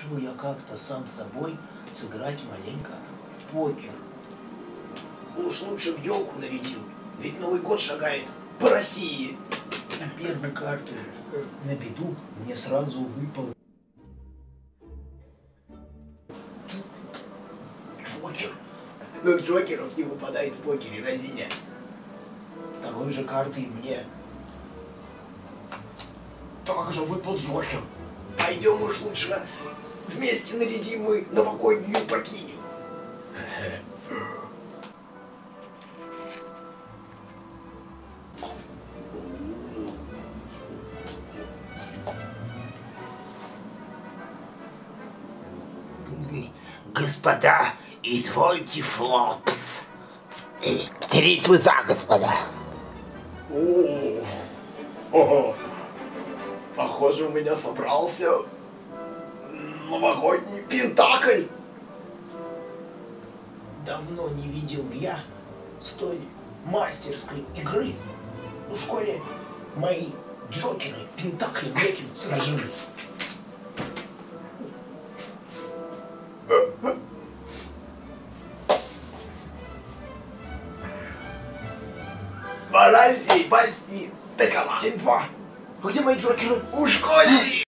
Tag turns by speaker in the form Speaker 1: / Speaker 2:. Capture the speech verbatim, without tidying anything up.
Speaker 1: решил я как-то сам с собой сыграть маленько в покер.
Speaker 2: Уж лучше б елку нарядил, ведь Новый год шагает по России.
Speaker 1: Первой карты на беду мне сразу выпал
Speaker 2: Джокер. Но Джокеров не выпадает в покере, разиня.
Speaker 1: второй же картой мне также выпал Джокер.
Speaker 2: Пойдем уж лучше вместе нарядим мы новогоднюю покиню.
Speaker 3: Господа, извольте флопс. Три туза, господа.
Speaker 2: О, ого. Похоже, у меня собрался новогодний пентакль.
Speaker 1: Давно не видел я столь мастерской игры. В школе мои джокеры пентаклем неким сражены.
Speaker 2: Мораль сей басни такова.
Speaker 1: День два. А где мои джокеры?
Speaker 2: У школе